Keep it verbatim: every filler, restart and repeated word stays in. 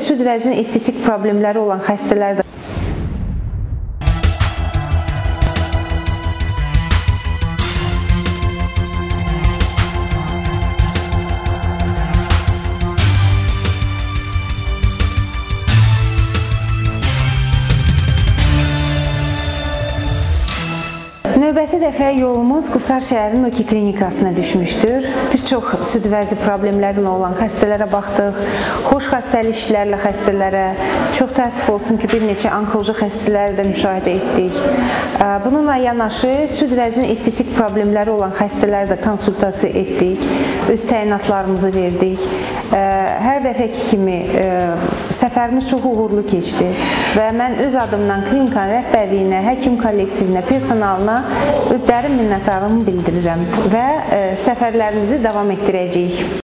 süd vəzni estetik problemləri olan xəstələr də Növbəti dəfə yolumuz Qusar şəhərinin Noki klinikasına düşmüşdür. Bir çox süd vəzi problemləri olan xəstələrə baxdıq. Xoş xəstəli işlərlə xəstələrə, çox təəssüf olsun ki, bir neçə onkoloji xəstələri də müşahidə etdik. Bununla yanaşı, süd vəzinin estetik problemləri olan xəstələrə də konsultasiya etdik. Öz təyinatlarımızı verdik. Hər dəfəki kimi səfərimiz çox uğurlu keçdi və mən öz adımdan klinikanın rəhbərliyinə, həkim kollektivinə, personalına öz dərin minnətdarlığımı bildirirəm və səfərlərimizi davam etdirəcəyik.